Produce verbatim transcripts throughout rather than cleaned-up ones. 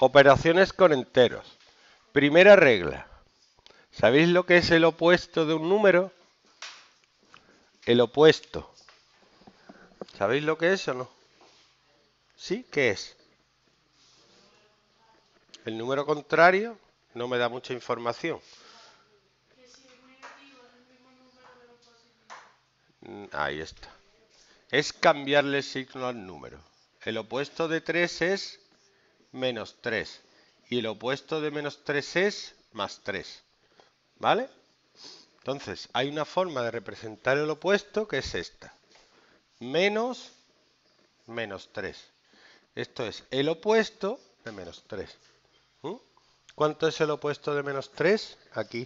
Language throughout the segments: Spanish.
Operaciones con enteros. Primera regla. ¿Sabéis lo que es el opuesto de un número? El opuesto. ¿Sabéis lo que es o no? ¿Sí? ¿Qué es? El número contrario no me da mucha información. Ahí está. Es cambiarle el signo al número. El opuesto de tres es menos tres. Y el opuesto de menos tres es más tres. ¿Vale? Entonces, hay una forma de representar el opuesto que es esta. Menos menos tres. Esto es el opuesto de menos tres. ¿Mm? ¿Cuánto es el opuesto de menos tres? Aquí.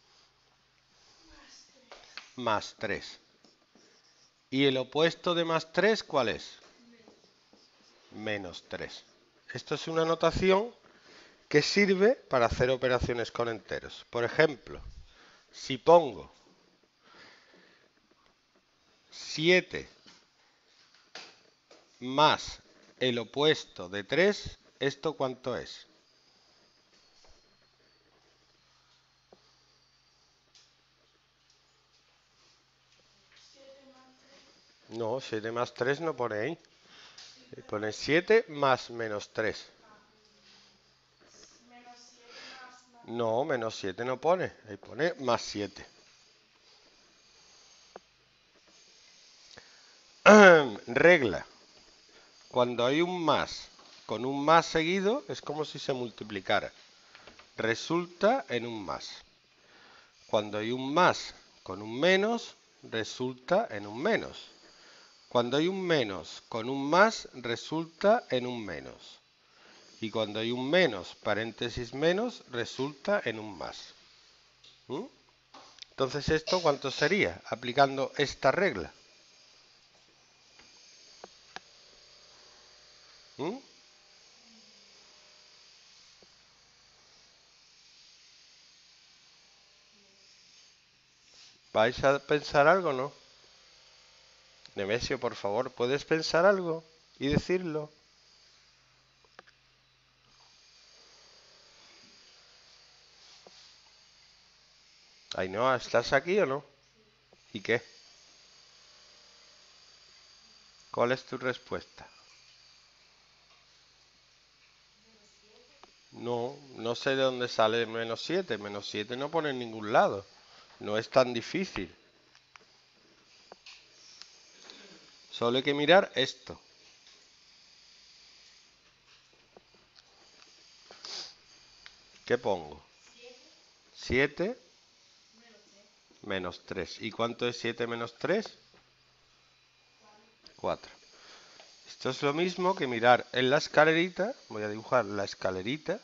Más tres. ¿Y el opuesto de más tres cuál es? Menos tres. Esto es una notación que sirve para hacer operaciones con enteros. Por ejemplo, si pongo siete más el opuesto de tres, ¿esto cuánto es? No, siete más tres no pone ahí. Pone siete más menos tres. No, menos siete no pone. Ahí pone más siete. Regla. Cuando hay un más con un más seguido, es como si se multiplicara. Resulta en un más. Cuando hay un más con un menos, resulta en un menos. Cuando hay un menos con un más, resulta en un menos. Y cuando hay un menos, paréntesis menos, resulta en un más. ¿Mm? Entonces, ¿esto cuánto sería? Aplicando esta regla. ¿Mm? ¿Vais a pensar algo, no? Nemesio, por favor, ¿puedes pensar algo y decirlo? Ainhoa, ¿estás aquí o no? ¿Y qué? ¿Cuál es tu respuesta? No, no sé de dónde sale menos siete. Menos siete no pone en ningún lado. No es tan difícil. Solo hay que mirar esto. ¿Qué pongo? siete menos tres. ¿Y cuánto es siete menos tres? cuatro. Esto es lo mismo que mirar en la escalerita. Voy a dibujar la escalerita.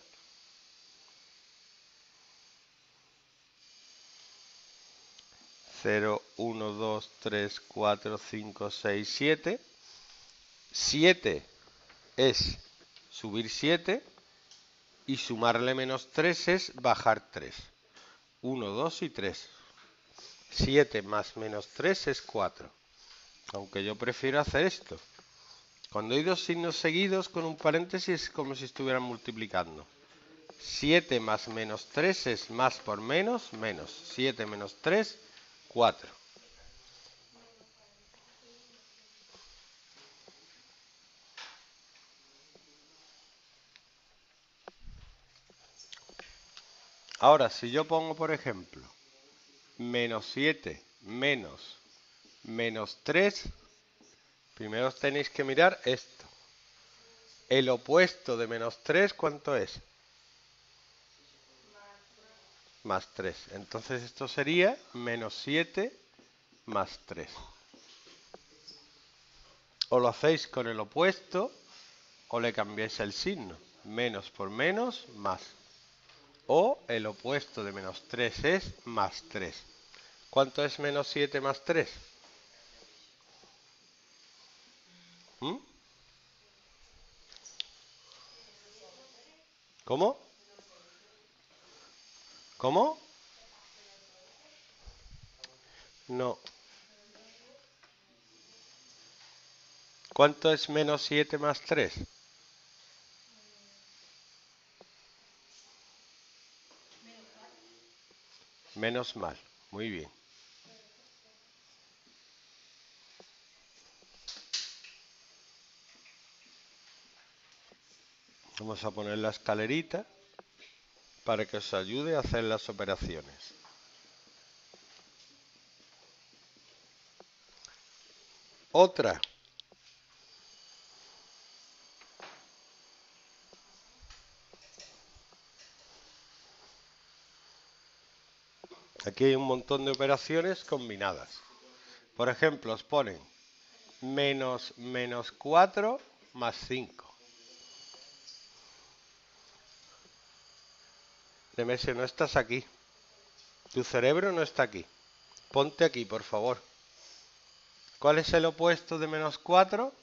cero, uno, dos, tres, cuatro, cinco, seis, siete. siete es subir siete y sumarle menos tres es bajar tres. uno, dos y tres. siete más menos tres es cuatro. Aunque yo prefiero hacer esto. Cuando hay dos signos seguidos con un paréntesis es como si estuvieran multiplicando. siete más menos tres es más por menos, menos. siete menos tres, cuatro. Ahora, si yo pongo, por ejemplo, menos siete menos menos tres, primero tenéis que mirar esto. El opuesto de menos tres, ¿cuánto es? Más tres. Entonces esto sería menos siete más tres. O lo hacéis con el opuesto o le cambiáis el signo. Menos por menos, más. O el opuesto de menos tres es más tres. ¿Cuánto es menos siete más tres? ¿Mm? ¿Cómo? ¿Cómo? No. ¿Cuánto es menos siete más tres? Menos mal. Muy bien. Vamos a poner la escalerita para que os ayude a hacer las operaciones. Otra. Aquí hay un montón de operaciones combinadas. Por ejemplo, os ponen menos menos cuatro más cinco. Nemesio, no estás aquí. Tu cerebro no está aquí. Ponte aquí, por favor. ¿Cuál es el opuesto de menos cuatro?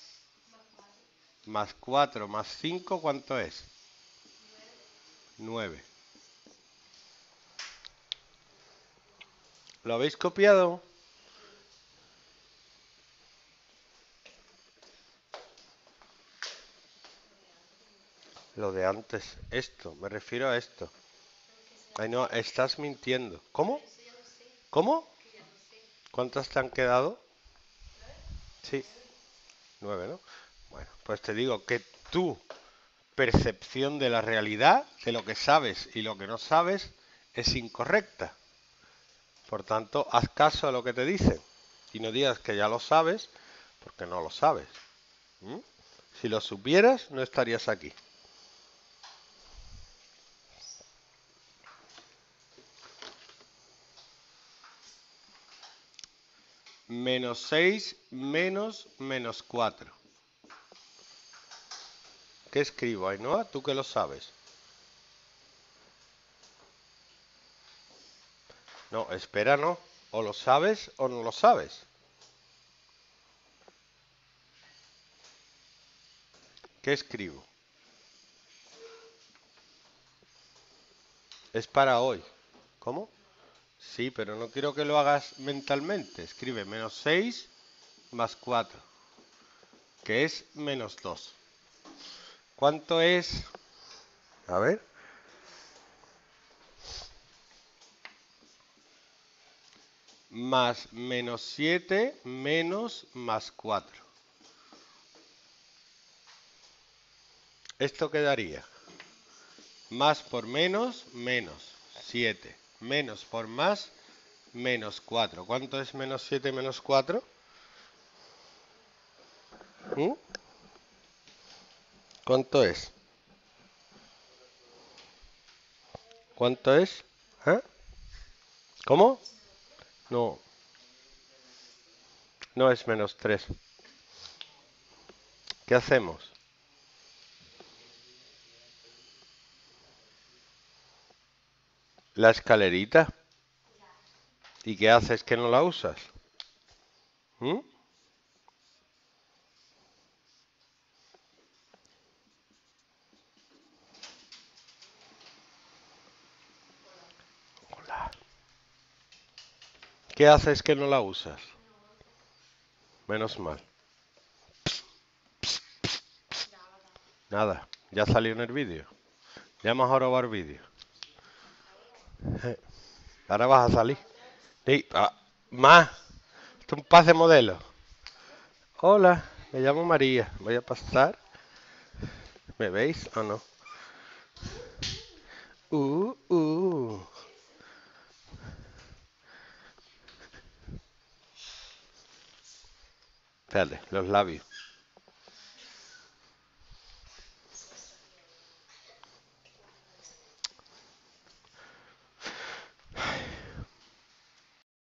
Más cuatro más cinco, ¿cuánto es? nueve. ¿Lo habéis copiado? Lo de antes. Esto, me refiero a esto. Ay, no, estás mintiendo. ¿Cómo? ¿Cómo? ¿Cuántas te han quedado? Sí, nueve, ¿no? Bueno, pues te digo que tu percepción de la realidad, de lo que sabes y lo que no sabes, es incorrecta. Por tanto, haz caso a lo que te dicen y no digas que ya lo sabes, porque no lo sabes. ¿Mm? Si lo supieras, no estarías aquí. Menos seis menos menos cuatro. ¿Qué escribo, Ainhoa? Tú que lo sabes. No, espera, no. O lo sabes o no lo sabes. ¿Qué escribo? Es para hoy. ¿Cómo? Sí, pero no quiero que lo hagas mentalmente. Escribe menos seis más cuatro, que es menos dos. ¿Cuánto es? A ver. Más menos siete menos más cuatro. Esto quedaría más por menos, menos siete. Menos por más, menos cuatro. ¿Cuánto es menos siete menos cuatro? ¿Mm? ¿Cuánto es? ¿Cuánto es? ¿Eh? ¿Cómo? No, no es menos tres. ¿Qué hacemos? La escalerita. ¿Y qué haces que no la usas? ¿Mm? Hola. ¿Qué haces que no la usas? Menos mal. Nada, ya salió en el vídeo. Ya hemos grabar vídeo. Ahora vas a salir. Sí, ah, más. Esto es un pase modelo. Hola, me llamo María. Voy a pasar. ¿Me veis o no? Uh, uh. Espérate, los labios.